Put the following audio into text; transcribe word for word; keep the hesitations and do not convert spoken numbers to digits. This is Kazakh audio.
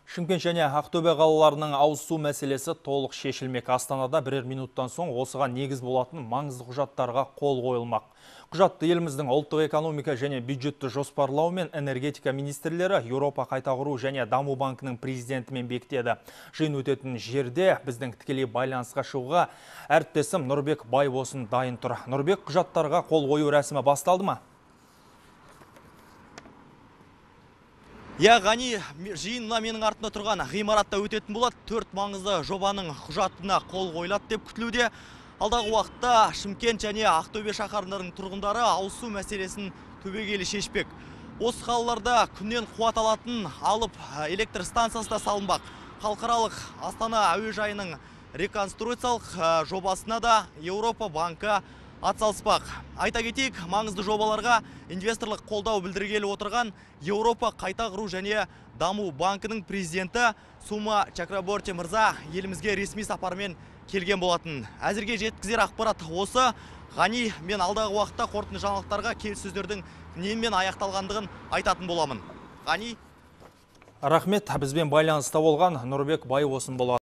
Шымкент және Ақтөбе қалаларының ауыз су мәселесі толық шешілмек. Астанада бірер минуттан соң осыған негіз болатын маңызды құжаттарға қол қойылмақ. Құжатты еліміздің ұлттық экономика және бюджетті жоспарлау мен энергетика министрлері Еуропа қайта құру және даму банкінің президентімен бекітеді. Жиын өтетін жерде біздің тікелей байланысқа шығуға әріптесім Нұрбек Байбосын дайын тұр. Нұрбек, құжаттарға қол қою рәсімі басталды ма? Я, Ғани, жиынына менің артында тұрған ғимаратта өтетін болады. Төрт маңызды жобаның құжатына қол қойылады деп күтілуде. Алдағы уақытта Шымкент және Ақтөбе шаһарының тұрғындары ауыз су мәселесін түбегейлі шешпек. Осы қалаларда күннен қуат алатын алып электр станциясы да салынбақ. Халықаралық Астана әуежайының реконструкциялық жобасына да Еуропа банкі атсалыспақ. Айта кетейік, маңызды жобаларға инвесторлық қолдау білдіргелі отырған Еуропа қайта құру және даму банкінің президенті Сума Чакраборти мырза елімізге ресми сапармен келген болатын. Әзірге жеткізер ақпарат осы. Ғани, мен алдағы уақытта қорытынды жаңалықтарға келіссөздердің немен аяқталғандығын айтатын боламын. Ғани. Рахмет, бізбен байланыста болған Нұрбек Байбосын болады.